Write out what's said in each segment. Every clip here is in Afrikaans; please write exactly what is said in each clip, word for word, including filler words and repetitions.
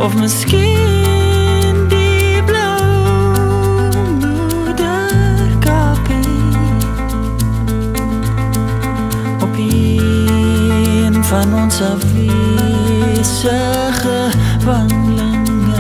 of miskien die blou moederkapie op een van ons afwesige wandelinge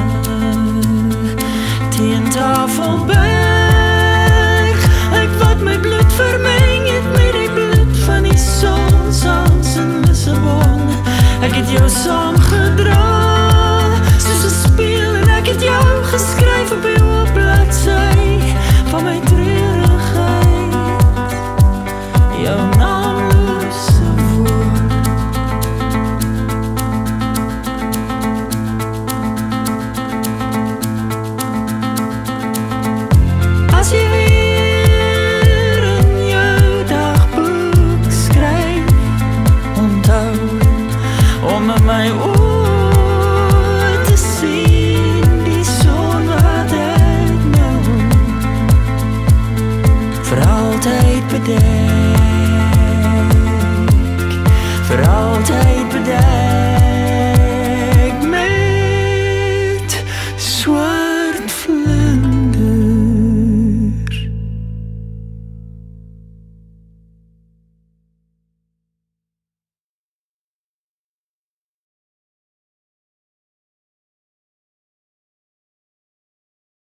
teen Tafelberg. Ek wat my bloed vermeng het met die bloed van die son saans in Lissabon. Ek het jou saamgedra soos 'n speel en ek het jou geskryf op die oop bladsy van my treurigheid, jou naamlose woord. As jy weer in jou dagboek skryf, onthou om in my oor te sien die son wat ek nou vir altyd bedek, vir altyd